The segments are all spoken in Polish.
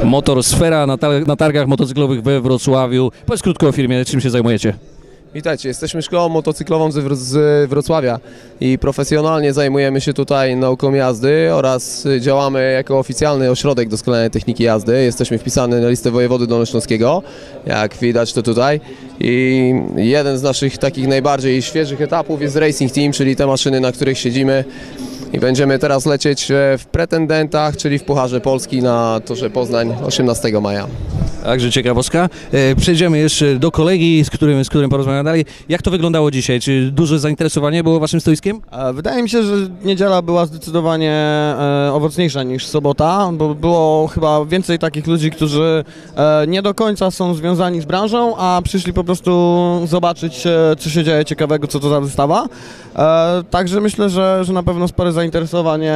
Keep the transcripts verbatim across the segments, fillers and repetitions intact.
Motorsfera na, tar na targach motocyklowych we Wrocławiu. Powiedz krótko o firmie, czym się zajmujecie? Witajcie, jesteśmy szkołą motocyklową z, Wr z Wrocławia i profesjonalnie zajmujemy się tutaj nauką jazdy oraz działamy jako oficjalny ośrodek doskonalenia techniki jazdy. Jesteśmy wpisani na listę wojewody dolnośląskiego, jak widać to tutaj. I jeden z naszych takich najbardziej świeżych etapów jest Racing Team, czyli te maszyny, na których siedzimy. I będziemy teraz lecieć w pretendentach, czyli w Pucharze Polski na torze Poznań osiemnastego maja. Także ciekawostka. E, przejdziemy jeszcze do kolegi, z którym, z którym porozmawiamy dalej. Jak to wyglądało dzisiaj? Czy duże zainteresowanie było waszym stoiskiem? Wydaje mi się, że niedziela była zdecydowanie e, owocniejsza niż sobota, bo było chyba więcej takich ludzi, którzy e, nie do końca są związani z branżą, a przyszli po prostu zobaczyć, e, co się dzieje ciekawego, co to za wystawa. E, także myślę, że, że na pewno spore zainteresowanie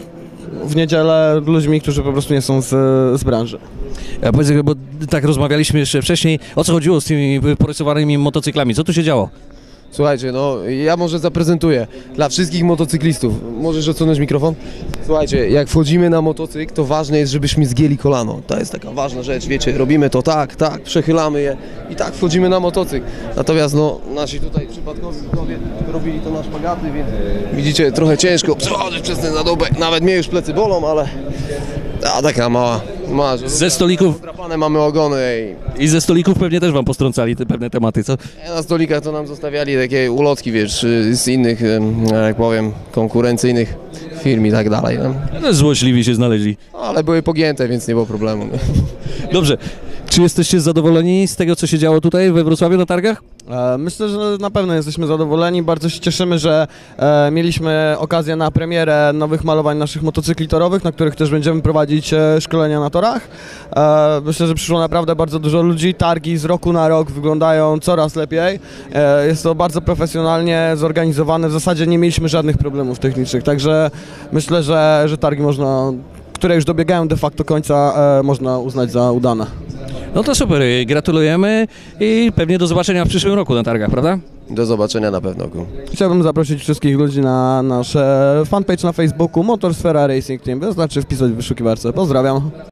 w niedzielę ludźmi, którzy po prostu nie są z, z branży. Ja powiedz, bo tak rozmawialiśmy jeszcze wcześniej, o co chodziło z tymi porysowanymi motocyklami? Co tu się działo? Słuchajcie, no ja może zaprezentuję dla wszystkich motocyklistów. Możesz odsunąć mikrofon? Słuchajcie, jak wchodzimy na motocykl, to ważne jest, żebyśmy zgięli kolano. To jest taka ważna rzecz, wiecie, robimy to tak, tak, przechylamy je i tak wchodzimy na motocykl. Natomiast no, nasi tutaj przypadkowi widzowie robili to na szpagaty, więc widzicie, trochę ciężko przechodzić przez ten zadobek. Nawet mnie już plecy bolą, ale a taka mała, mała Ze stolików zdrapane mamy ogony i i ze stolików pewnie też wam postrącali te pewne tematy, co? na stolikach to nam zostawiali takie ulotki, wiesz, z innych, jak powiem, konkurencyjnych firm i tak dalej. No. No, złośliwi się znaleźli. No, ale były pogięte, więc nie było problemu. Dobrze. Czy jesteście zadowoleni z tego, co się działo tutaj we Wrocławiu na targach? E, myślę, że na pewno jesteśmy zadowoleni. Bardzo się cieszymy, że e, mieliśmy okazję na premierę nowych malowań naszych motocykli torowych, na których też będziemy prowadzić e, szkolenia na torach. E, myślę, że przyszło naprawdę bardzo dużo ludzi. Targi z roku na rok wyglądają coraz lepiej. E, jest to bardzo profesjonalnie zorganizowane. W zasadzie nie mieliśmy żadnych problemów technicznych, także myślę, że, że targi można, które już dobiegają de facto końca, e, można uznać za udane. No to super, gratulujemy i pewnie do zobaczenia w przyszłym roku na targach, prawda? Do zobaczenia na pewno. Chciałbym zaprosić wszystkich ludzi na nasz fanpage na Facebooku Motorsfera Racing Team. Wystarczy wpisać w wyszukiwarce. Pozdrawiam.